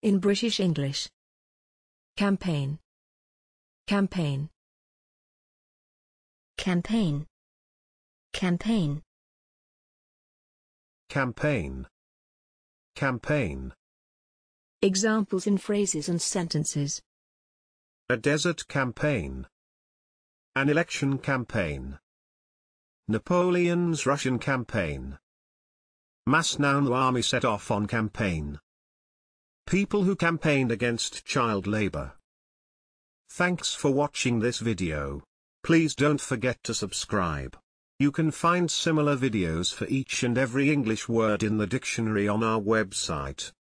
In British English. Campaign. Campaign. Campaign. Campaign. Campaign. Campaign. Examples in phrases and sentences. A desert campaign. An election campaign. Napoleon's Russian campaign. Masnau army set off on campaign. People who campaigned against child labor. Thanks for watching this video. Please don't forget to subscribe. You can find similar videos for each and every English word in the dictionary on our website.